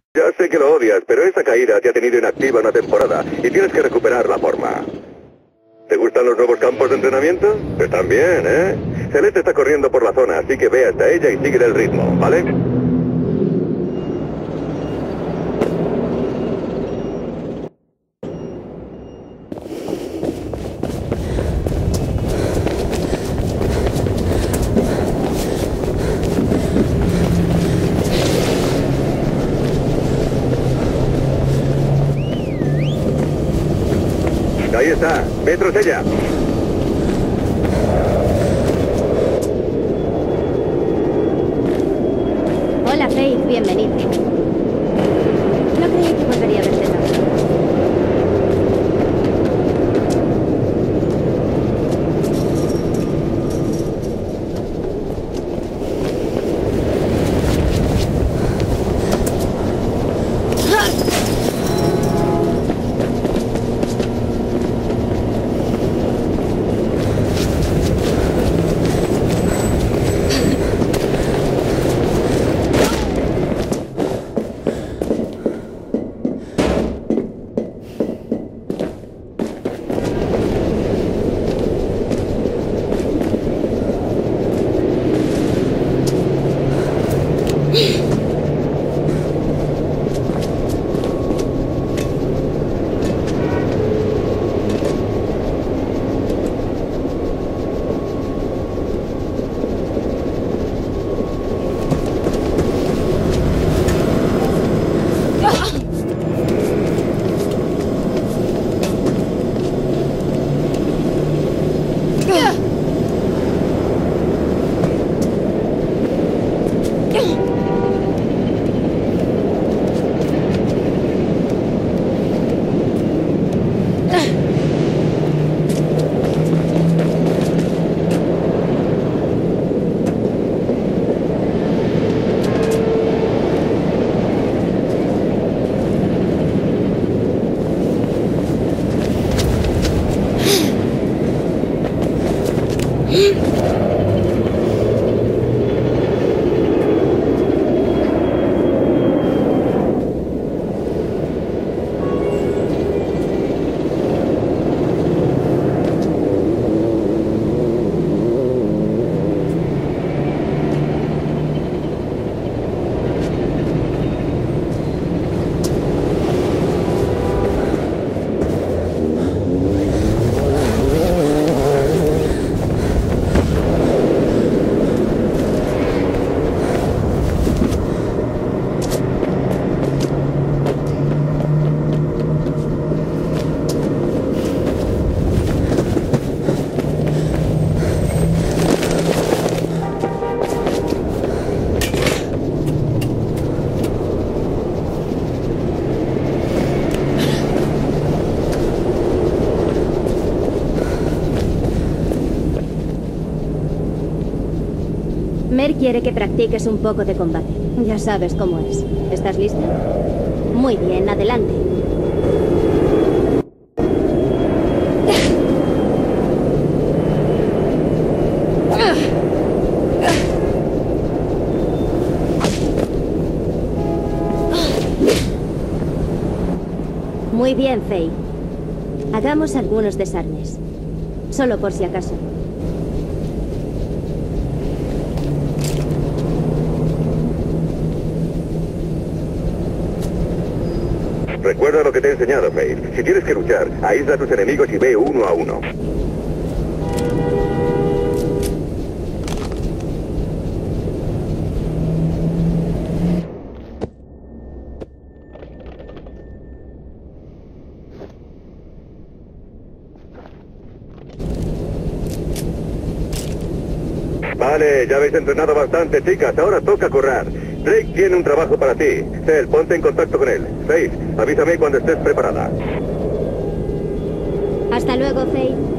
Ya sé que lo odias, pero esa caída te ha tenido inactiva una temporada y tienes que recuperar la forma. ¿Te gustan los nuevos campos de entrenamiento? Están bien, ¿eh? Celeste está corriendo por la zona, así que ve hasta ella y sigue el ritmo, ¿vale? Ahí está, ve tras ella. Hola, Faith, bienvenido. No creí que volvería a verte tanto. Mer quiere que practiques un poco de combate. Ya sabes cómo es. ¿Estás lista? Muy bien, adelante. Muy bien, Faye. Hagamos algunos desarmes. Solo por si acaso. Recuerda lo que te he enseñado, Faith. Si tienes que luchar, aísla a tus enemigos y ve uno a uno. Vale, ya habéis entrenado bastante, chicas. Ahora toca correr. Drake tiene un trabajo para ti. Cel, ponte en contacto con él. Faith, avísame cuando estés preparada. Hasta luego, Faith.